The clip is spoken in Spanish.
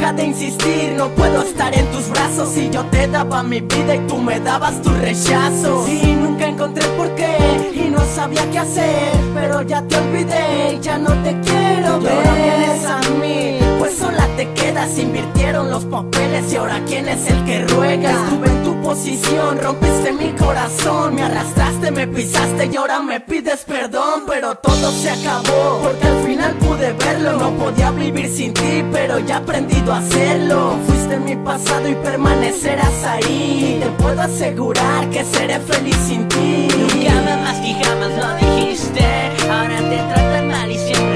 deja de insistir, no puedo estar en tus brazos. Y yo te daba mi vida y tú me dabas tu rechazo. Y nunca encontré por qué y no sabía qué hacer, pero ya te olvidé y ya no te quiero ver. Ahora vienes a mí, pues sola te quedas. Invirtieron los papeles y ahora quién es el que ruega. Estuve en tu posición, rompiste mi corazón, me arrastraste, me pisaste y ahora me pides perdón. Pero todo se acabó, porque al final pude verlo. No podía vivir sin ti, pero ya he aprendido a hacerlo. Fuiste mi pasado y permanecerás ahí. Y te puedo asegurar que seré feliz sin ti. Nunca me amas y jamás lo dijiste. Ahora te tratan mal y siempre